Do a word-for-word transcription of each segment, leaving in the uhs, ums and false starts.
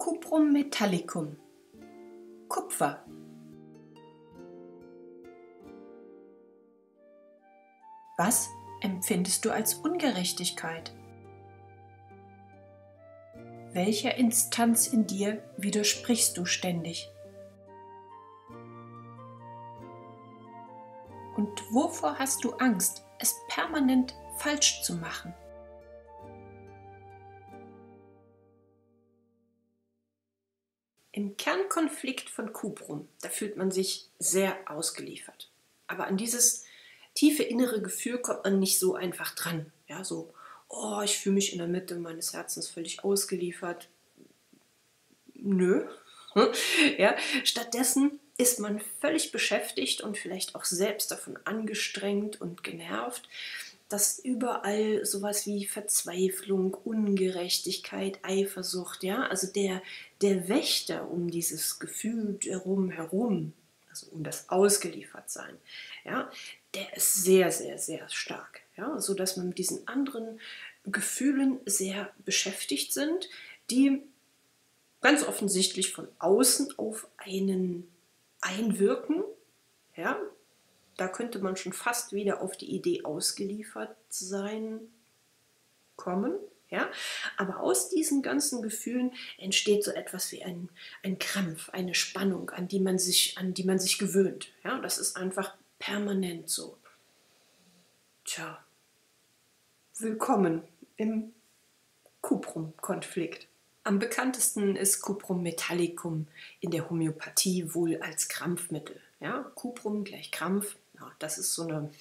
Cuprum metallicum, Kupfer. Was empfindest du als Ungerechtigkeit? Welcher Instanz in dir widersprichst du ständig? Und wovor hast du Angst, es permanent falsch zu machen? Im Kernkonflikt von Cuprum, da fühlt man sich sehr ausgeliefert. Aber an dieses tiefe innere Gefühl kommt man nicht so einfach dran. Ja, so, oh, ich fühle mich in der Mitte meines Herzens völlig ausgeliefert. Nö. Ja, stattdessen ist man völlig beschäftigt und vielleicht auch selbst davon angestrengt und genervt, dass überall sowas wie Verzweiflung, Ungerechtigkeit, Eifersucht, ja, also der, der Wächter um dieses Gefühl herum, herum, also um das Ausgeliefertsein, ja, der ist sehr, sehr, sehr stark, ja, sodass man mit diesen anderen Gefühlen sehr beschäftigt sind, die ganz offensichtlich von außen auf einen einwirken, ja. Da könnte man schon fast wieder auf die Idee ausgeliefert sein kommen. Ja? Aber aus diesen ganzen Gefühlen entsteht so etwas wie ein, ein Krampf, eine Spannung, an die man sich, an die man sich gewöhnt. Ja? Das ist einfach permanent so. Tja, willkommen im Cuprum-Konflikt. Am bekanntesten ist Cuprum metallicum in der Homöopathie wohl als Krampfmittel. Ja? Cuprum gleich Krampf. Ja, das ist so eine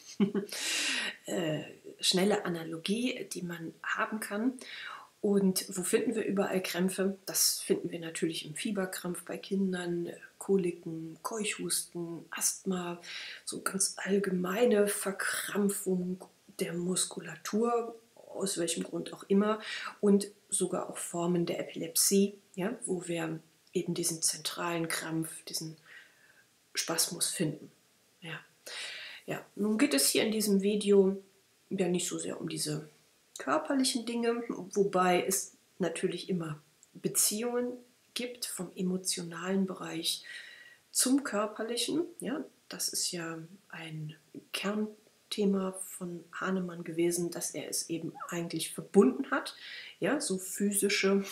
äh, schnelle Analogie, die man haben kann. Und wo finden wir überall Krämpfe? Das finden wir natürlich im Fieberkrampf bei Kindern, Koliken, Keuchhusten, Asthma, so ganz allgemeine Verkrampfung der Muskulatur, aus welchem Grund auch immer, und sogar auch Formen der Epilepsie, ja, wo wir eben diesen zentralen Krampf, diesen Spasmus finden. Ja. Ja, nun geht es hier in diesem Video ja nicht so sehr um diese körperlichen Dinge, wobei es natürlich immer Beziehungen gibt vom emotionalen Bereich zum körperlichen. Ja, das ist ja ein Kernthema von Hahnemann gewesen, dass er es eben eigentlich verbunden hat, ja, so physische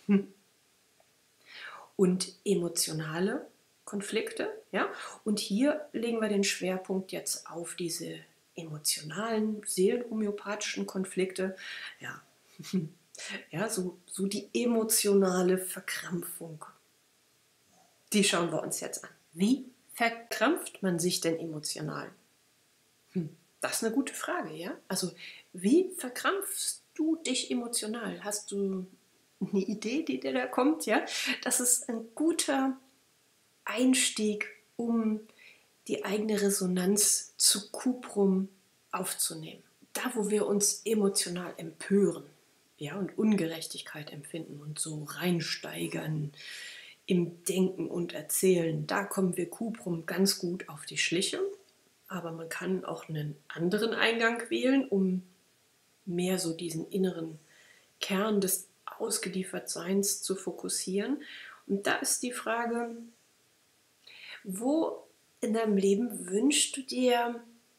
und emotionale Konflikte, ja, und hier legen wir den Schwerpunkt jetzt auf diese emotionalen, seelenhomöopathischen Konflikte, ja, ja, so, so die emotionale Verkrampfung. Die schauen wir uns jetzt an. Wie verkrampft man sich denn emotional? Hm, das ist eine gute Frage, ja. Also, wie verkrampfst du dich emotional? Hast du eine Idee, die dir da kommt, ja? Das ist ein guter Einstieg, um die eigene Resonanz zu Cuprum aufzunehmen. Da, wo wir uns emotional empören, ja, und Ungerechtigkeit empfinden und so reinsteigern im Denken und Erzählen, da kommen wir Cuprum ganz gut auf die Schliche. Aber man kann auch einen anderen Eingang wählen, um mehr so diesen inneren Kern des Ausgeliefertseins zu fokussieren. Und da ist die Frage, wo in deinem Leben wünschst du dir,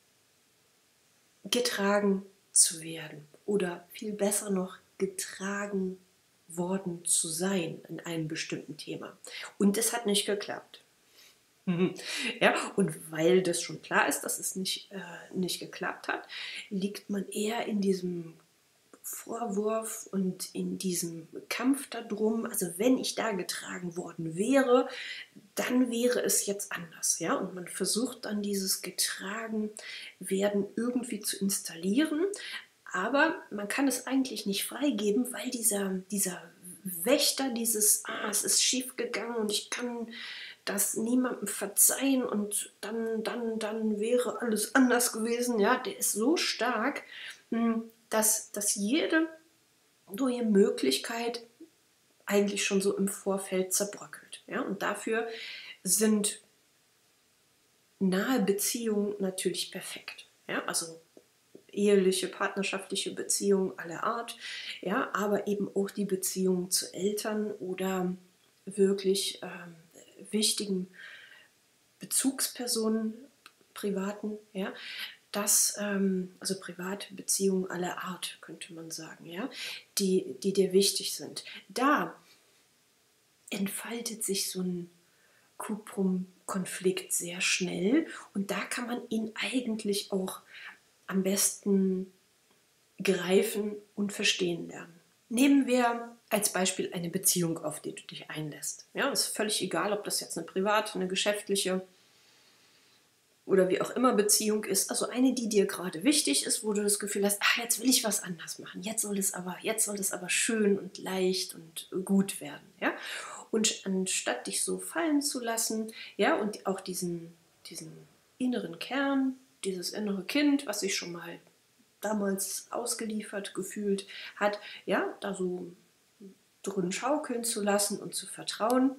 getragen zu werden oder viel besser noch getragen worden zu sein in einem bestimmten Thema? Und es hat nicht geklappt. Ja, und weil das schon klar ist, dass es nicht, äh, nicht geklappt hat, liegt man eher in diesem Vorwurf und in diesem Kampf darum, also wenn ich da getragen worden wäre, dann wäre es jetzt anders, ja, und man versucht dann dieses getragen werden irgendwie zu installieren, aber man kann es eigentlich nicht freigeben, weil dieser, dieser Wächter, dieses, ah, es ist schief gegangen und ich kann das niemandem verzeihen und dann, dann, dann wäre alles anders gewesen, ja, der ist so stark, dass, dass jede neue Möglichkeit eigentlich schon so im Vorfeld zerbröckelt. Ja? Und dafür sind nahe Beziehungen natürlich perfekt. Ja? Also eheliche, partnerschaftliche Beziehungen aller Art, ja? Aber eben auch die Beziehungen zu Eltern oder wirklich ähm, wichtigen Bezugspersonen, privaten, ja, dass, ähm, also private Beziehungen aller Art, könnte man sagen, ja, die, die dir wichtig sind. Da entfaltet sich so ein Kuprum-Konflikt sehr schnell und da kann man ihn eigentlich auch am besten greifen und verstehen lernen. Nehmen wir als Beispiel eine Beziehung, auf die du dich einlässt. Ja, es ist völlig egal, ob das jetzt eine private, eine geschäftliche oder wie auch immer Beziehung ist. Also eine, die dir gerade wichtig ist, wo du das Gefühl hast, ach, jetzt will ich was anders machen. Jetzt soll es aber, jetzt soll es aber schön und leicht und gut werden. Ja? Und anstatt dich so fallen zu lassen, ja, und auch diesen, diesen inneren Kern, dieses innere Kind, was sich schon mal damals ausgeliefert gefühlt hat, ja, da so drin schaukeln zu lassen und zu vertrauen,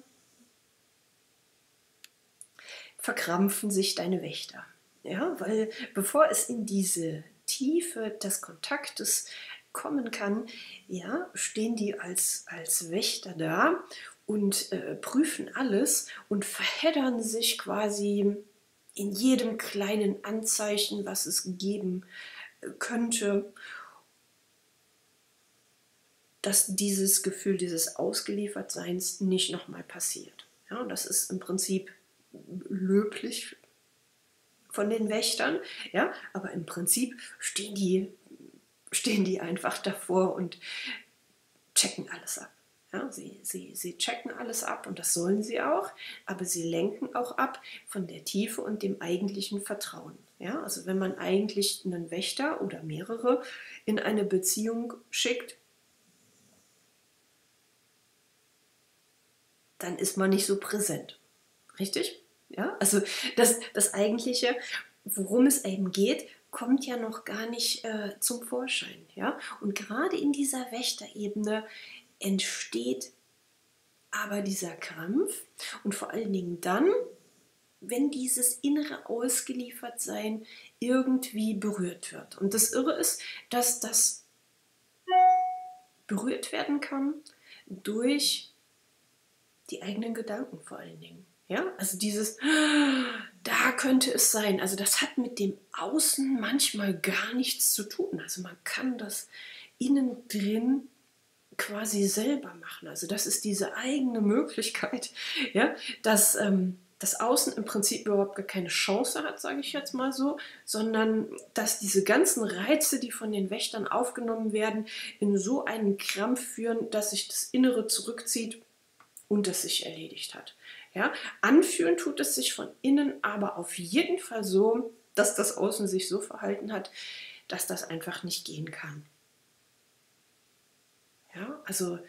verkrampfen sich deine Wächter. Ja, weil bevor es in diese Tiefe des Kontaktes kommen kann, ja, stehen die als, als Wächter da und äh, prüfen alles und verheddern sich quasi in jedem kleinen Anzeichen, was es geben könnte, dass dieses Gefühl dieses Ausgeliefertseins nicht nochmal passiert. Ja, das ist im Prinzip löblich von den Wächtern, ja, aber im Prinzip stehen die, stehen die einfach davor und checken alles ab. Ja, sie, sie, sie checken alles ab und das sollen sie auch, aber sie lenken auch ab von der Tiefe und dem eigentlichen Vertrauen. Ja, also wenn man eigentlich einen Wächter oder mehrere in eine Beziehung schickt, dann ist man nicht so präsent. Richtig? Ja, also das, das Eigentliche, worum es eben geht, kommt ja noch gar nicht äh, zum Vorschein. Ja? Und gerade in dieser Wächterebene entsteht aber dieser Krampf und vor allen Dingen dann, wenn dieses innere Ausgeliefertsein irgendwie berührt wird. Und das Irre ist, dass das berührt werden kann durch die eigenen Gedanken vor allen Dingen. Ja, also dieses, da könnte es sein. Also das hat mit dem Außen manchmal gar nichts zu tun. Also man kann das innen drin quasi selber machen. Also das ist diese eigene Möglichkeit, ja, dass ähm, das Außen im Prinzip überhaupt gar keine Chance hat, sage ich jetzt mal so, sondern dass diese ganzen Reize, die von den Wächtern aufgenommen werden, in so einen Krampf führen, dass sich das Innere zurückzieht und es sich erledigt hat. Ja? Anfühlen tut es sich von innen aber auf jeden Fall so, dass das Außen sich so verhalten hat, dass das einfach nicht gehen kann. Ja? Also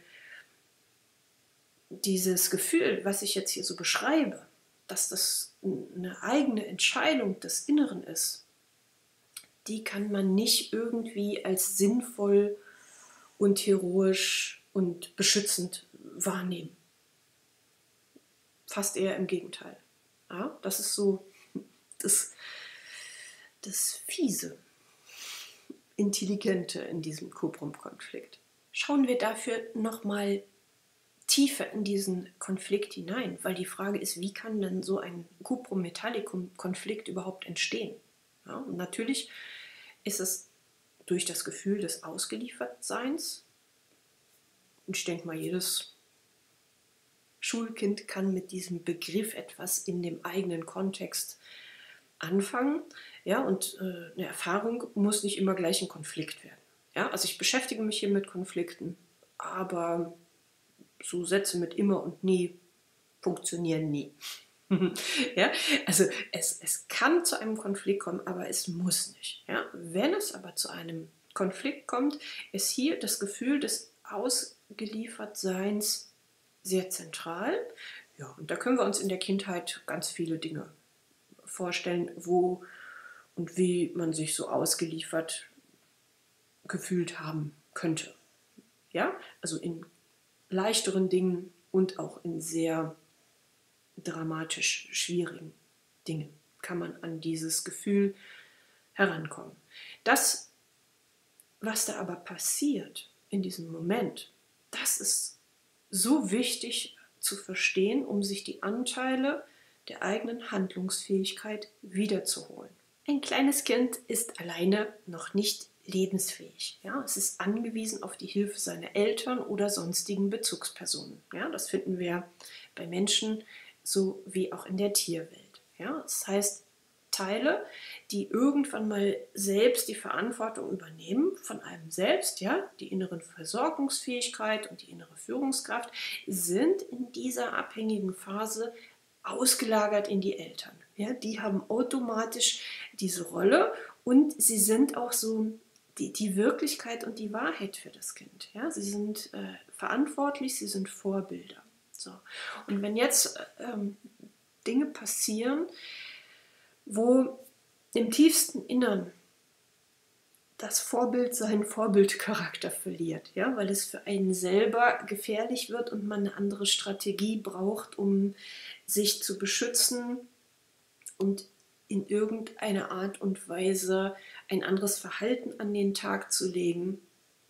dieses Gefühl, was ich jetzt hier so beschreibe, dass das eine eigene Entscheidung des Inneren ist, die kann man nicht irgendwie als sinnvoll und heroisch und beschützend wahrnehmen. Fast eher im Gegenteil. Ja, das ist so das, das Fiese, Intelligente in diesem Kuprum-Konflikt. Schauen wir dafür nochmal tiefer in diesen Konflikt hinein, weil die Frage ist, wie kann denn so ein Kuprum-Metallicum-Konflikt überhaupt entstehen? Ja, und natürlich ist es durch das Gefühl des Ausgeliefertseins, und ich denke mal, jedes Schulkind kann mit diesem Begriff etwas in dem eigenen Kontext anfangen. Ja, und äh, eine Erfahrung muss nicht immer gleich ein Konflikt werden. Ja, also ich beschäftige mich hier mit Konflikten, aber so Sätze mit immer und nie funktionieren nie. Ja, also es, es kann zu einem Konflikt kommen, aber es muss nicht. Ja? Wenn es aber zu einem Konflikt kommt, ist hier das Gefühl des Ausgeliefertseins sehr zentral. Ja, und da können wir uns in der Kindheit ganz viele Dinge vorstellen, wo und wie man sich so ausgeliefert gefühlt haben könnte. Ja, also in leichteren Dingen und auch in sehr dramatisch schwierigen Dingen kann man an dieses Gefühl herankommen. Das, was da aber passiert in diesem Moment, das ist so wichtig zu verstehen, um sich die Anteile der eigenen Handlungsfähigkeit wiederzuholen. Ein kleines Kind ist alleine noch nicht lebensfähig. Ja? Es ist angewiesen auf die Hilfe seiner Eltern oder sonstigen Bezugspersonen. Ja? Das finden wir bei Menschen so wie auch in der Tierwelt. Ja? Das heißt, Teile, die irgendwann mal selbst die Verantwortung übernehmen von einem selbst, ja, die innere Versorgungsfähigkeit und die innere Führungskraft, sind in dieser abhängigen Phase ausgelagert in die Eltern. Ja, die haben automatisch diese Rolle und sie sind auch so die, die Wirklichkeit und die Wahrheit für das Kind. Ja, sie sind äh, verantwortlich, sie sind Vorbilder. So. Und wenn jetzt ähm, Dinge passieren, wo im tiefsten Innern das Vorbild seinen Vorbildcharakter verliert, ja, weil es für einen selber gefährlich wird und man eine andere Strategie braucht, um sich zu beschützen und in irgendeiner Art und Weise ein anderes Verhalten an den Tag zu legen,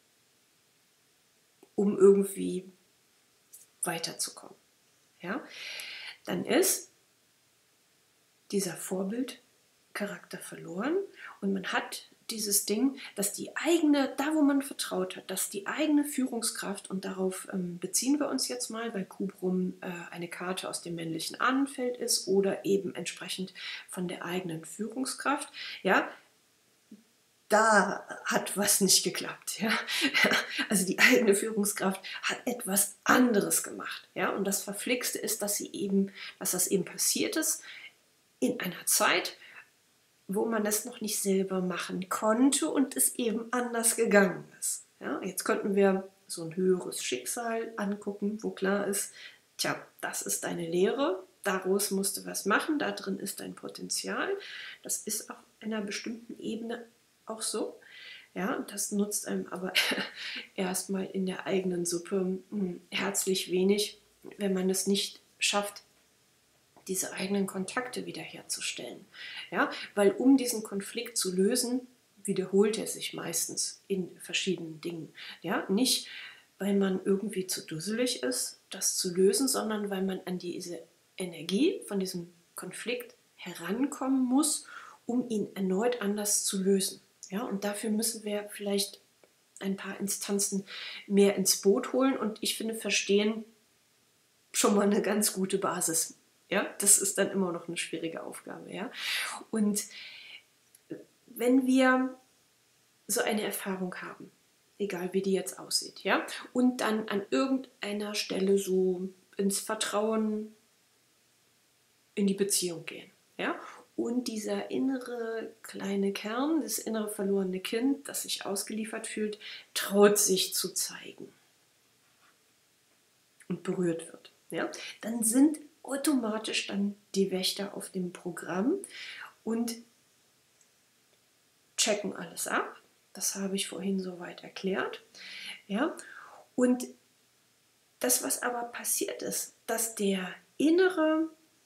um irgendwie weiterzukommen. Ja? Dann ist dieser Vorbildcharakter verloren und man hat dieses Ding, dass die eigene, da wo man vertraut hat, dass die eigene Führungskraft, und darauf ähm, beziehen wir uns jetzt mal, weil Kubrum äh, eine Karte aus dem männlichen Ahnenfeld ist oder eben entsprechend von der eigenen Führungskraft, ja, da hat was nicht geklappt. Ja? Also die eigene Führungskraft hat etwas anderes gemacht. Ja? Und das Verflixte ist, dass, sie eben, dass das eben passiert ist in einer Zeit, wo man das noch nicht selber machen konnte und es eben anders gegangen ist. Ja? Jetzt könnten wir so ein höheres Schicksal angucken, wo klar ist, tja, das ist deine Lehre, daraus musst du was machen, da drin ist dein Potenzial. Das ist auf einer bestimmten Ebene auch so. Ja, das nutzt einem aber erstmal in der eigenen Suppe mh, herzlich wenig, wenn man es nicht schafft, diese eigenen Kontakte wiederherzustellen. Ja, weil um diesen Konflikt zu lösen, wiederholt er sich meistens in verschiedenen Dingen. Ja, nicht, weil man irgendwie zu dusselig ist, das zu lösen, sondern weil man an diese Energie von diesem Konflikt herankommen muss, um ihn erneut anders zu lösen. Ja, und dafür müssen wir vielleicht ein paar Instanzen mehr ins Boot holen und ich finde, verstehen schon mal eine ganz gute Basis. Ja, das ist dann immer noch eine schwierige Aufgabe. Ja? Und wenn wir so eine Erfahrung haben, egal wie die jetzt aussieht, ja, und dann an irgendeiner Stelle so ins Vertrauen in die Beziehung gehen, ja, und dieser innere kleine Kern, das innere verlorene Kind, das sich ausgeliefert fühlt, traut sich zu zeigen und berührt wird, ja, dann sind automatisch dann die Wächter auf dem Programm und checken alles ab. Das habe ich vorhin soweit erklärt. Ja? Und das, was aber passiert ist, dass der innere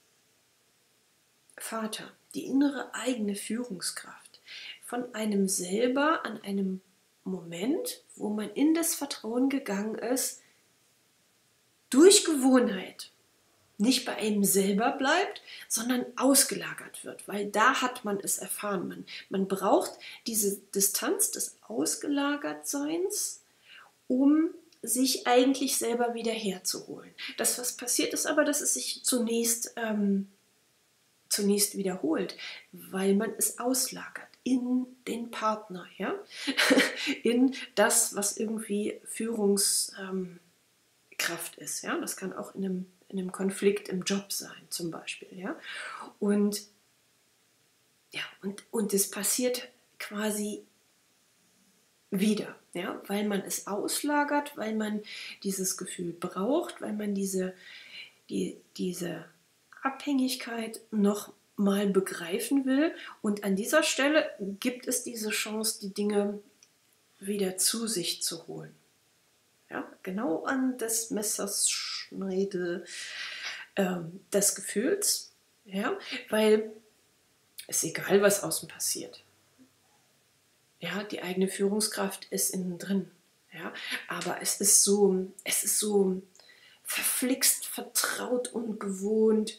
Vater, die innere eigene Führungskraft von einem selber an einem Moment, wo man in das Vertrauen gegangen ist, durch Gewohnheit nicht bei einem selber bleibt, sondern ausgelagert wird, weil da hat man es erfahren. Man, man braucht diese Distanz des Ausgelagertseins, um sich eigentlich selber wieder herzuholen. Das, was passiert ist aber, dass es sich zunächst, ähm, zunächst wiederholt, weil man es auslagert in den Partner, ja? In das, was irgendwie Führungskraft ähm, ist. Ja? Das kann auch in einem in einem Konflikt im Job sein, zum Beispiel. Ja? Und, ja, und, und das passiert quasi wieder, ja? Weil man es auslagert, weil man dieses Gefühl braucht, weil man diese, die, diese Abhängigkeit noch mal begreifen will. Und an dieser Stelle gibt es diese Chance, die Dinge wieder zu sich zu holen. Ja, genau an des Messers Schneide ähm, des Gefühls, ja, weil es egal, was außen passiert. Ja, die eigene Führungskraft ist innen drin, ja, aber es ist so, es ist so verflixt, vertraut und gewohnt,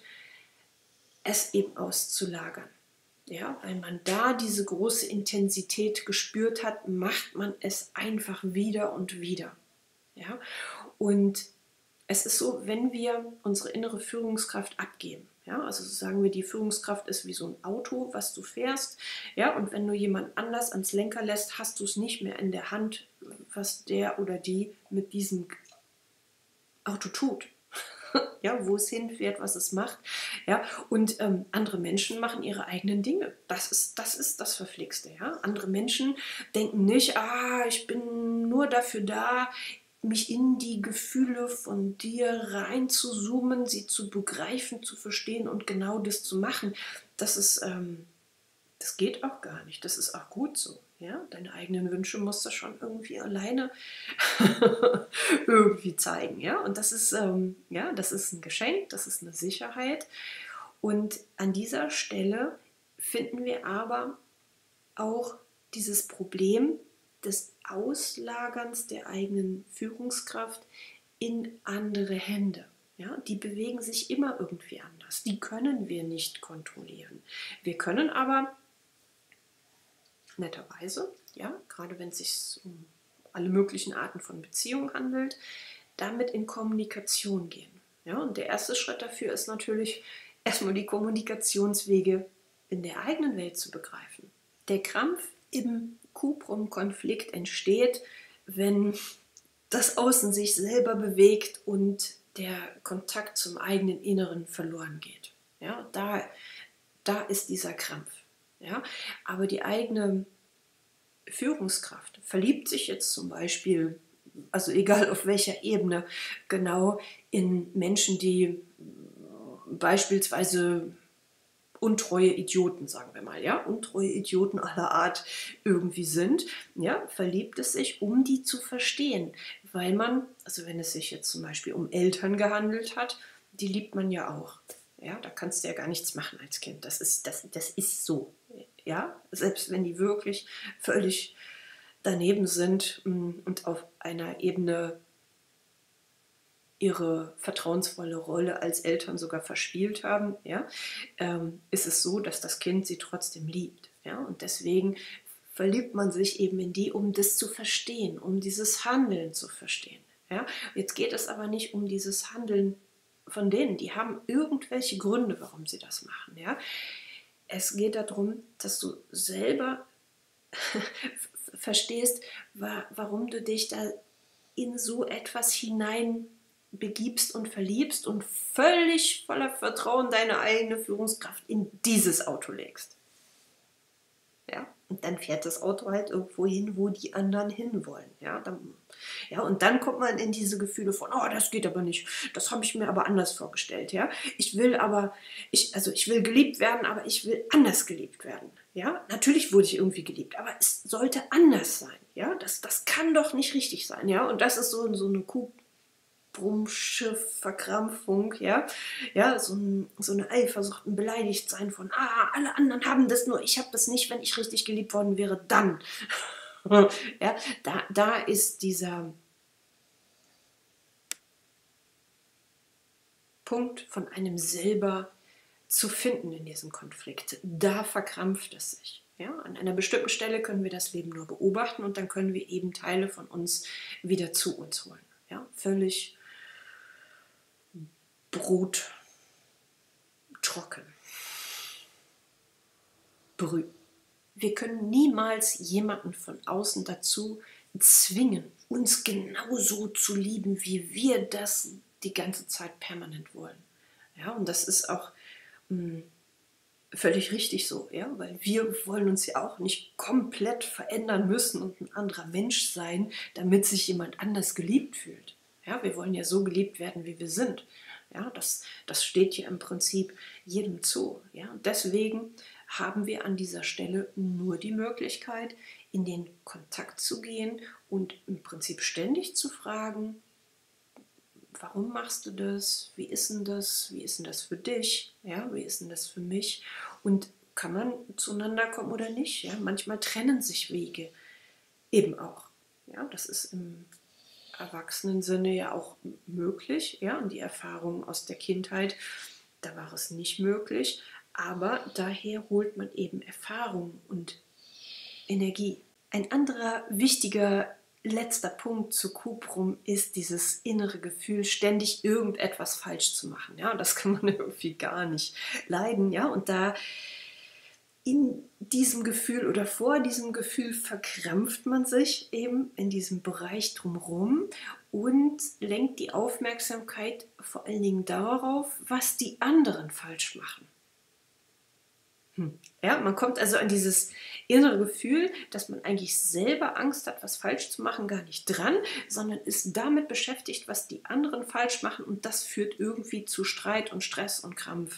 es eben auszulagern. Ja, weil man da diese große Intensität gespürt hat, macht man es einfach wieder und wieder. Ja, und es ist so, wenn wir unsere innere Führungskraft abgeben, ja, also sagen wir, die Führungskraft ist wie so ein Auto, was du fährst, ja, und wenn du jemand anders ans Lenker lässt, hast du es nicht mehr in der Hand, was der oder die mit diesem Auto tut. Ja, wo es hinfährt, was es macht. Ja, und ähm, andere Menschen machen ihre eigenen Dinge. Das ist, das ist das Verflixte. Ja? Andere Menschen denken nicht, ah, ich bin nur dafür da, mich in die Gefühle von dir reinzuzoomen, sie zu begreifen, zu verstehen und genau das zu machen. Das ist, ähm, das geht auch gar nicht. Das ist auch gut so. Ja? Deine eigenen Wünsche musst du schon irgendwie alleine irgendwie zeigen. Ja? Und das ist, ähm, ja, das ist ein Geschenk, das ist eine Sicherheit. Und an dieser Stelle finden wir aber auch dieses Problem des Auslagerns der eigenen Führungskraft in andere Hände. Ja, die bewegen sich immer irgendwie anders. Die können wir nicht kontrollieren. Wir können aber netterweise, ja, gerade wenn es sich um alle möglichen Arten von Beziehungen handelt, damit in Kommunikation gehen. Ja, und der erste Schritt dafür ist natürlich erstmal die Kommunikationswege in der eigenen Welt zu begreifen. Der Krampf im Kuprum-Konflikt entsteht, wenn das Außen sich selber bewegt und der Kontakt zum eigenen Inneren verloren geht. Ja, da, da ist dieser Krampf. Ja, aber die eigene Führungskraft verliebt sich jetzt zum Beispiel, also egal auf welcher Ebene, genau in Menschen, die beispielsweise untreue Idioten, sagen wir mal, ja, untreue Idioten aller Art irgendwie sind, ja, verliebt es sich, um die zu verstehen, weil man, also wenn es sich jetzt zum Beispiel um Eltern gehandelt hat, die liebt man ja auch, ja, da kannst du ja gar nichts machen als Kind, das ist, das, das ist so, ja, selbst wenn die wirklich völlig daneben sind und auf einer Ebene ihre vertrauensvolle Rolle als Eltern sogar verspielt haben, ja, ähm, ist es so, dass das Kind sie trotzdem liebt. Ja, und deswegen verliebt man sich eben in die, um das zu verstehen, um dieses Handeln zu verstehen. Ja. Jetzt geht es aber nicht um dieses Handeln von denen, die haben irgendwelche Gründe, warum sie das machen. Ja. Es geht darum, dass du selber verstehst, wa warum du dich da in so etwas hinein begibst und verliebst und völlig voller Vertrauen deine eigene Führungskraft in dieses Auto legst. Ja, und dann fährt das Auto halt irgendwo hin, wo die anderen hinwollen. Ja, dann, ja, und dann kommt man in diese Gefühle von, oh, das geht aber nicht, das habe ich mir aber anders vorgestellt. Ja, ich will aber, ich, also ich will geliebt werden, aber ich will anders geliebt werden. Ja, natürlich wurde ich irgendwie geliebt, aber es sollte anders sein. Ja, das, das kann doch nicht richtig sein. Ja, und das ist so, so eine Kuprum-Schiff, Verkrampfung, ja, ja, so, ein, so eine Eifersucht, ein Beleidigtsein von, ah, alle anderen haben das, nur ich habe das nicht, wenn ich richtig geliebt worden wäre, dann. Ja, da, da ist dieser Punkt von einem selber zu finden in diesem Konflikt. Da verkrampft es sich. Ja, an einer bestimmten Stelle können wir das Leben nur beobachten und dann können wir eben Teile von uns wieder zu uns holen. Ja, völlig bruttrocken. Brü. Wir können niemals jemanden von außen dazu zwingen, uns genauso zu lieben, wie wir das die ganze Zeit permanent wollen. Ja, und das ist auch mh, völlig richtig so, ja, weil wir wollen uns ja auch nicht komplett verändern müssen und ein anderer Mensch sein, damit sich jemand anders geliebt fühlt. Ja, wir wollen ja so geliebt werden, wie wir sind. Ja, das, das steht ja im Prinzip jedem zu. Ja, deswegen haben wir an dieser Stelle nur die Möglichkeit, in den Kontakt zu gehen und im Prinzip ständig zu fragen, warum machst du das? Wie ist denn das? Wie ist denn das für dich? Ja, wie ist denn das für mich? Und kann man zueinander kommen oder nicht? Ja, manchmal trennen sich Wege eben auch. Ja, das ist im Erwachsenensinne ja auch möglich, ja, und die Erfahrungen aus der Kindheit, da war es nicht möglich, aber daher holt man eben Erfahrung und Energie. Ein anderer wichtiger letzter Punkt zu Cuprum ist dieses innere Gefühl, ständig irgendetwas falsch zu machen. Ja, das kann man irgendwie gar nicht leiden. Ja, und da in diesem Gefühl oder vor diesem Gefühl verkrampft man sich eben in diesem Bereich drumherum und lenkt die Aufmerksamkeit vor allen Dingen darauf, was die anderen falsch machen. Hm. Ja, man kommt also an dieses innere Gefühl, dass man eigentlich selber Angst hat, was falsch zu machen, gar nicht dran, sondern ist damit beschäftigt, was die anderen falsch machen, und das führt irgendwie zu Streit und Stress und Krampf.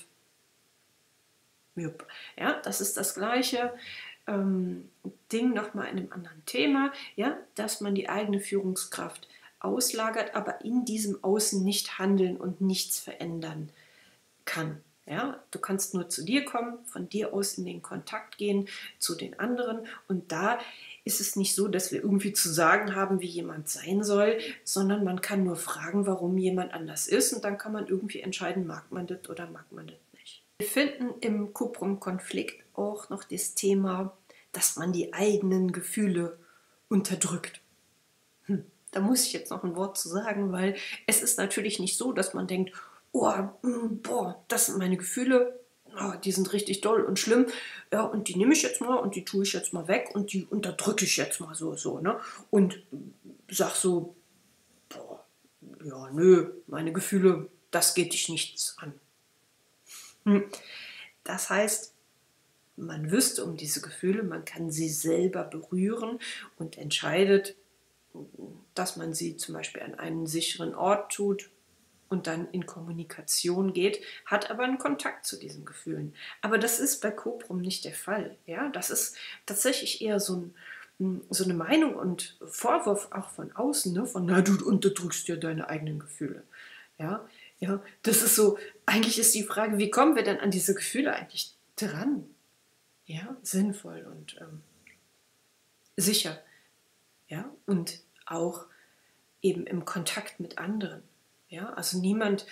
Jupp. Ja, das ist das gleiche ähm, Ding nochmal in einem anderen Thema, ja, dass man die eigene Führungskraft auslagert, aber in diesem Außen nicht handeln und nichts verändern kann. Ja, du kannst nur zu dir kommen, von dir aus in den Kontakt gehen zu den anderen, und da ist es nicht so, dass wir irgendwie zu sagen haben, wie jemand sein soll, sondern man kann nur fragen, warum jemand anders ist, und dann kann man irgendwie entscheiden, mag man das oder mag man das nicht. Wir finden im Cuprum-Konflikt auch noch das Thema, dass man die eigenen Gefühle unterdrückt. Hm, da muss ich jetzt noch ein Wort zu sagen, weil es ist natürlich nicht so, dass man denkt, oh, boah, das sind meine Gefühle, oh, die sind richtig doll und schlimm, ja, und die nehme ich jetzt mal und die tue ich jetzt mal weg und die unterdrücke ich jetzt mal so, so, ne? Und sag so, boah, ja, nö, meine Gefühle, das geht dich nichts an. Hm. Das heißt, man wüsste um diese Gefühle, man kann sie selber berühren und entscheidet, dass man sie zum Beispiel an einen sicheren Ort tut und dann in Kommunikation geht, hat aber einen Kontakt zu diesen Gefühlen. Aber das ist bei Cuprum nicht der Fall. Ja? Das ist tatsächlich eher so, ein, so eine Meinung und Vorwurf auch von außen, ne? Von, na, du unterdrückst ja deine eigenen Gefühle. Ja? Ja, das ist so, eigentlich ist die Frage, wie kommen wir denn an diese Gefühle eigentlich dran? Ja, sinnvoll und ähm, sicher. Ja, und auch eben im Kontakt mit anderen. Ja, also niemand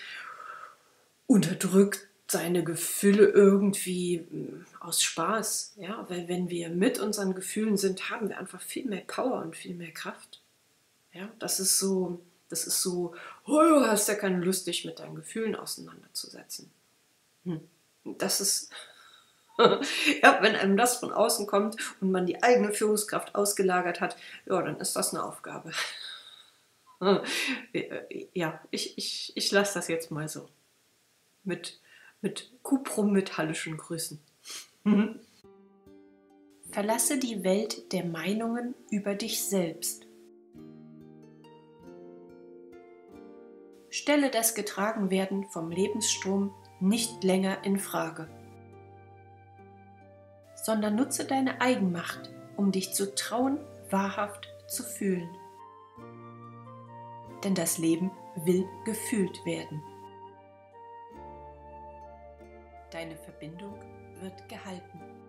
unterdrückt seine Gefühle irgendwie aus Spaß. Ja, weil wenn wir mit unseren Gefühlen sind, haben wir einfach viel mehr Power und viel mehr Kraft. Ja, das ist so, das ist so, oh, du hast ja keine Lust, dich mit deinen Gefühlen auseinanderzusetzen. Hm. Das ist, ja, wenn einem das von außen kommt und man die eigene Führungskraft ausgelagert hat, ja, dann ist das eine Aufgabe. Ja, ich, ich, ich lasse das jetzt mal so. Mit, mit Cuprum mit hallischen Grüßen. Verlasse die Welt der Meinungen über dich selbst. Stelle das Getragenwerden vom Lebensstrom nicht länger in Frage, sondern nutze deine Eigenmacht, um dich zu trauen, wahrhaft zu fühlen. Denn das Leben will gefühlt werden. Deine Verbindung wird gehalten.